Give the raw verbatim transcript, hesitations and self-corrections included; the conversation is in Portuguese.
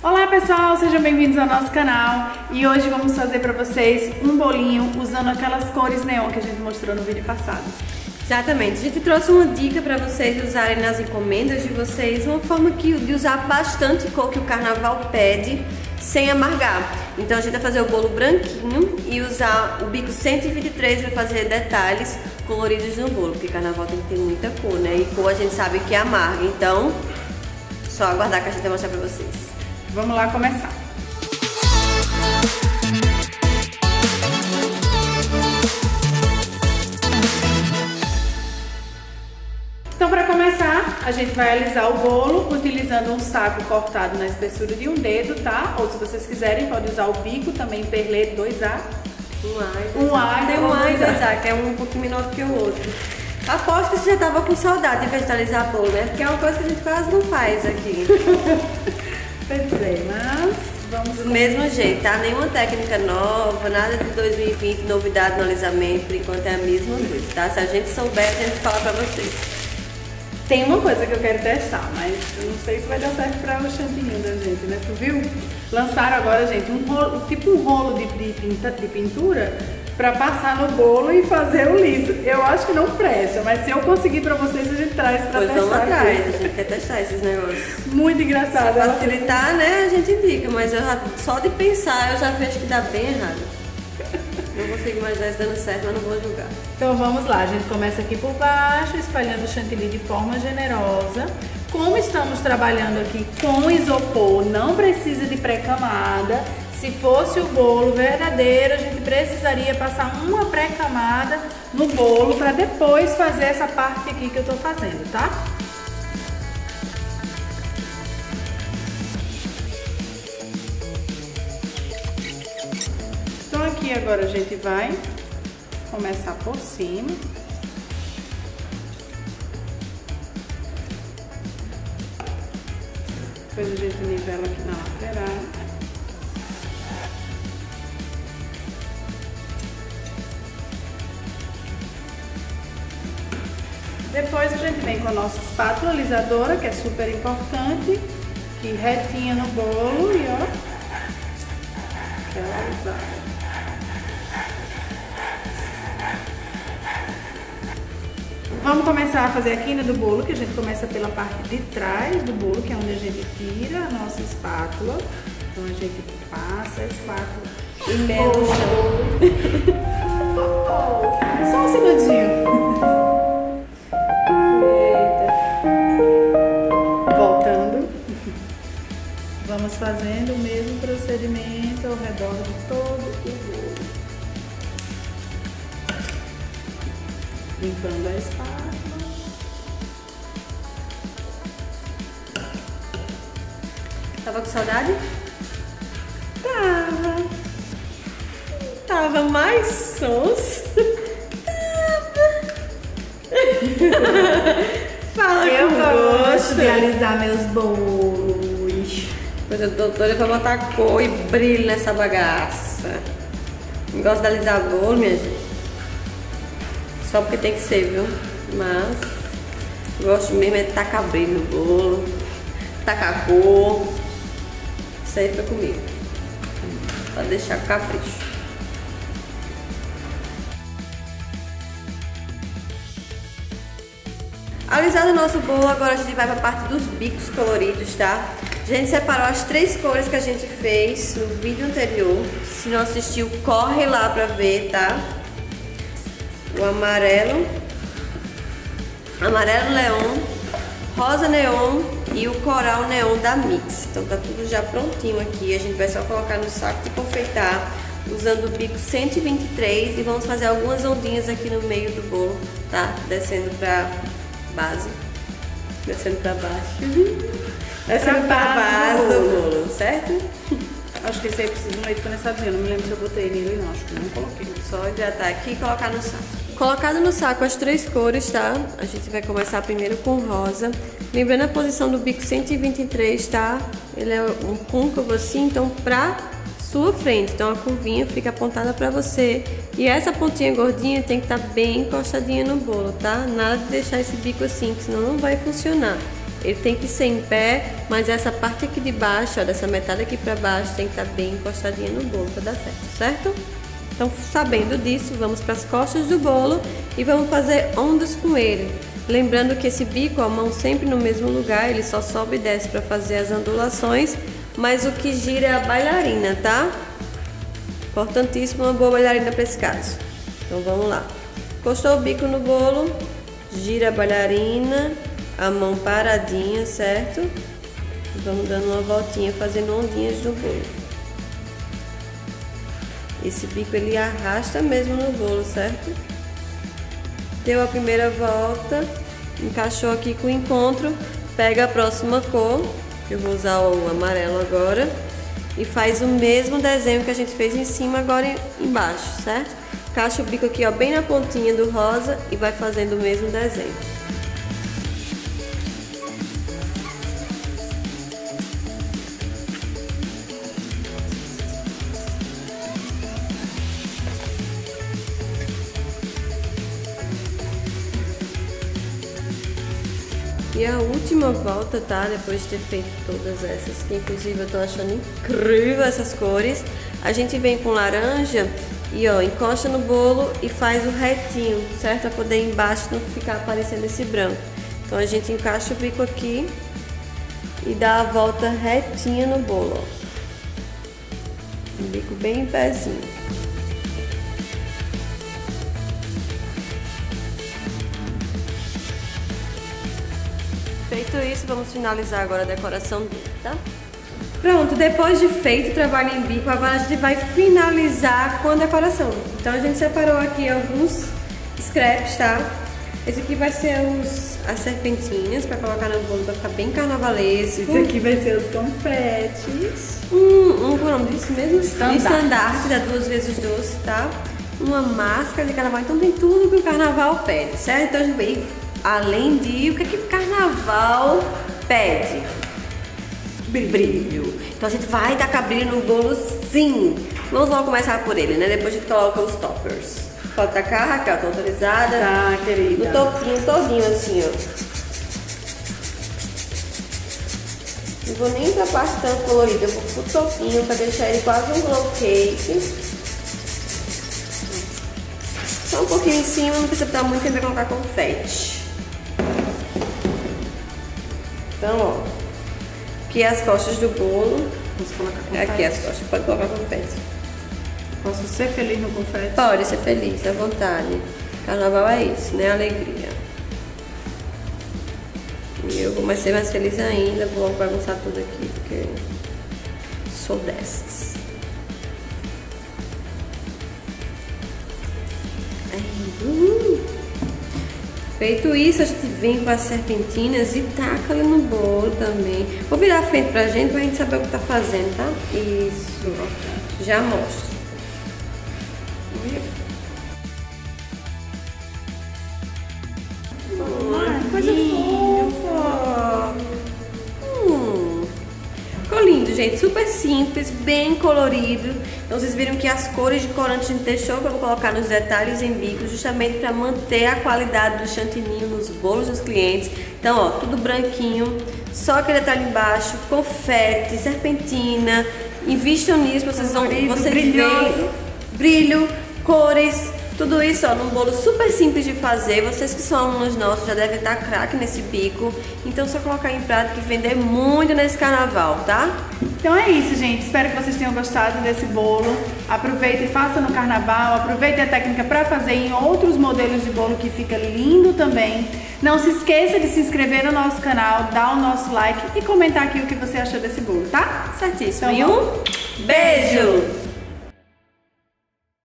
Olá pessoal, sejam bem-vindos ao nosso canal e hoje vamos fazer para vocês um bolinho usando aquelas cores neon que a gente mostrou no vídeo passado. Exatamente, a gente trouxe uma dica para vocês usarem nas encomendas de vocês, uma forma que, de usar bastante cor que o carnaval pede sem amargar. Então a gente vai fazer o bolo branquinho e usar o bico cento e vinte e três para fazer detalhes coloridos no bolo, porque carnaval tem que ter muita cor, né? E cor a gente sabe que amarga, então só aguardar que a gente vai mostrar para vocês. Vamos lá começar. Então, para começar, a gente vai alisar o bolo utilizando um saco cortado na espessura de um dedo, tá? Ou se vocês quiserem, pode usar o bico, também perlê dois A. Um A e um A, tem um A e dois A, que é um pouquinho menor que o outro. Aposto que você já tava com saudade de vegetalizar bolo, né? Porque é uma coisa que a gente quase não faz aqui. Pois é, mas vamos do mesmo jeito, tá? Nenhuma técnica nova, nada de dois mil e vinte, novidade no alisamento, por enquanto é a mesma coisa, tá? Se a gente souber, a gente fala pra vocês. Tem uma coisa que eu quero testar, mas eu não sei se vai dar certo para o champignon da gente, né? Tu viu? Lançaram agora, gente, um rolo, tipo um rolo de, de, pinta, de pintura para passar no bolo e fazer o liso. Eu acho que não presta, mas se eu conseguir para vocês, a gente traz para testar. Pois vamos atrás, a gente quer testar esses negócios. Muito engraçado. Se facilitar, né, a gente indica, mas eu já, só de pensar eu já vejo que dá bem errado. Não consigo imaginar isso dando certo, mas não vou julgar. Então vamos lá, a gente começa aqui por baixo, espalhando o chantilly de forma generosa. Como estamos trabalhando aqui com isopor, não precisa de pré-camada. Se fosse o bolo verdadeiro, a gente precisaria passar uma pré-camada no bolo para depois fazer essa parte aqui que eu tô fazendo, tá? Então aqui agora a gente vai começar por cima. Depois a gente nivela aqui na lateral. Depois a gente vem com a nossa espátula alisadora, que é super importante, que retinha no bolo e ó, aquela alisada. Vamos começar a fazer a quina do bolo, que a gente começa pela parte de trás do bolo, que é onde a gente tira a nossa espátula. Então a gente passa a espátula e mela o chão. Só um segundinho. Voltando. Vamos fazendo o mesmo procedimento ao redor de todo o bolo. Limpando a espátula. Tava com saudade? Tava. Tava mais sons. Fala eu com gosto gosto de alisar meus bolos. Pois eu tô doida pra botar cor e brilho nessa bagaça. Não gosto de alisar bolo, minha gente. Só porque tem que ser, viu? Mas gosto mesmo é de tacar brilho no bolo, tacar cor. Isso aí fica comigo. Pra deixar capricho. Alisado o nosso bolo, agora a gente vai pra parte dos bicos coloridos, tá? A gente separou as três cores que a gente fez no vídeo anterior. Se não assistiu, corre lá pra ver, tá? O amarelo, amarelo neon, rosa neon e o coral neon da Mix. Então tá tudo já prontinho aqui. A gente vai só colocar no saco de confeitar usando o bico cento e vinte e três e vamos fazer algumas ondinhas aqui no meio do bolo, tá? Descendo pra base, descendo pra baixo, descendo pra base do bolo, certo? Acho que esse aí precisa de um leite condensadozinho. Não me lembro se eu botei nele, não. Acho que não coloquei. Só hidratar aqui e colocar no saco. Colocado no saco as três cores, tá? A gente vai começar primeiro com rosa. Lembrando a posição do bico cento e vinte e três, tá? Ele é um côncavo assim, então pra sua frente. Então a curvinha fica apontada pra você. E essa pontinha gordinha tem que estar bem encostadinha no bolo, tá? Nada de deixar esse bico assim, que senão não vai funcionar. Ele tem que ser em pé, mas essa parte aqui de baixo, ó, dessa metade aqui pra baixo, tem que estar bem encostadinha no bolo pra dar certo, certo? Então, sabendo disso, vamos para as costas do bolo e vamos fazer ondas com ele. Lembrando que esse bico, a mão sempre no mesmo lugar, ele só sobe e desce para fazer as ondulações, mas o que gira é a bailarina, tá? Importantíssimo, uma boa bailarina para esse caso. Então, vamos lá. Encostou o bico no bolo, gira a bailarina, a mão paradinha, certo? E vamos dando uma voltinha, fazendo ondinhas no bolo. Esse bico ele arrasta mesmo no bolo, certo? Deu a primeira volta, encaixou aqui com o encontro, pega a próxima cor, eu vou usar o amarelo agora, e faz o mesmo desenho que a gente fez em cima, agora embaixo, certo? Encaixa o bico aqui, ó, bem na pontinha do rosa e vai fazendo o mesmo desenho. E a última volta, tá? Depois de ter feito todas essas, que inclusive eu tô achando incrível essas cores, a gente vem com laranja e ó, encosta no bolo e faz o retinho, certo? Pra poder embaixo não ficar aparecendo esse branco. Então a gente encaixa o bico aqui e dá a volta retinha no bolo, ó. Um bico bem em pezinho. Feito isso, vamos finalizar agora a decoração dele, tá? Pronto, depois de feito o trabalho em bico, agora a gente vai finalizar com a decoração. Então a gente separou aqui alguns scraps, tá? Esse aqui vai ser os, as serpentinhas para colocar no bolo, vai ficar bem carnavalesco. Esse aqui vai ser os confetes. Um, um qual é o nome disso mesmo? Estandarte. Estandarte da duas vezes doce, tá? Uma máscara de carnaval, então tem tudo que o carnaval pede, certo? Então a gente veio além de o que, é que o carnaval pede? Brilho. Brilho. Então a gente vai tacar brilho no bolo, sim. Vamos logo começar por ele, né? Depois a gente coloca os toppers. Pode tacar, Raquel, tá autorizada? Tá, querida. No topinho todinho, assim, ó. Não vou nem pra parte tão colorida, eu vou pro topinho pra deixar ele quase um glow cake. Só um pouquinho em cima, não precisa botar muito, a gente vai colocar confete. Então, ó, aqui as costas do bolo. Vamos colocar confete. Aqui as costas, pode colocar confete. Posso ser feliz no confete? Pode ser feliz, à vontade. Carnaval é isso, né? Alegria. E eu vou ser mais feliz ainda, vou bagunçar tudo aqui, porque sou dessas. Uhum. Feito isso, a gente vem com as serpentinas e taca ali no bolo também. Vou virar a frente pra gente, pra gente saber o que tá fazendo, tá? Isso. Já mostro. Ai, que coisa fofa. Hum. Ficou lindo, gente. Super simples, bem colorido. Então vocês viram que as cores de corante a gente deixou para colocar nos detalhes em bico, justamente para manter a qualidade do chantininho nos bolos dos clientes. Então, ó, tudo branquinho, só aquele detalhe embaixo, confete, serpentina. Invistam nisso, vocês vão vocês veem brilho, cores, tudo isso, ó, num bolo super simples de fazer. Vocês que são alunos nossos já devem estar craque nesse bico. Então, só colocar em prática e vender muito nesse carnaval, tá? Então é isso, gente. Espero que vocês tenham gostado desse bolo. Aproveita e faça no carnaval. Aproveite a técnica para fazer em outros modelos de bolo que fica lindo também. Não se esqueça de se inscrever no nosso canal, dar o nosso like e comentar aqui o que você achou desse bolo, tá? Certíssimo. Então, e um beijo!